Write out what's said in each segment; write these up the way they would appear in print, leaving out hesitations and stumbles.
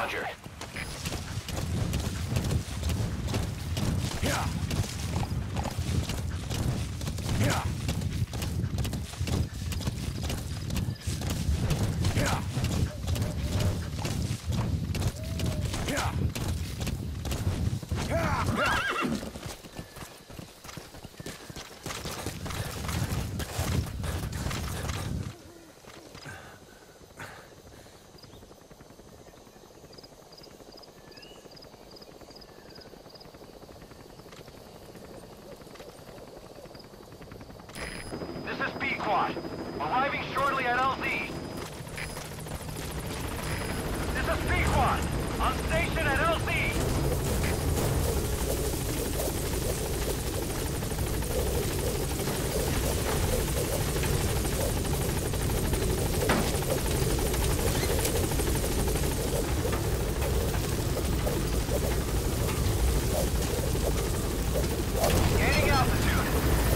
Roger. Yeah. Yeah. Yeah. Yeah. Yeah. This is B-Quad. Arriving shortly at LZ. This is B-Quad. On station at LZ. Gaining altitude.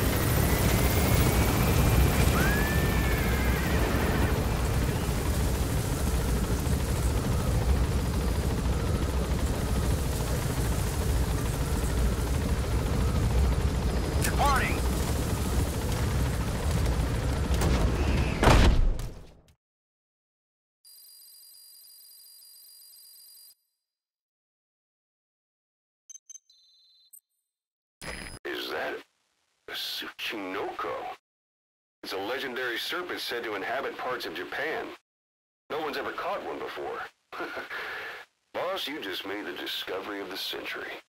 Departing. Is that a Tsuchinoko? It's a legendary serpent said to inhabit parts of Japan. No one's ever caught one before. Boss, you just made the discovery of the century.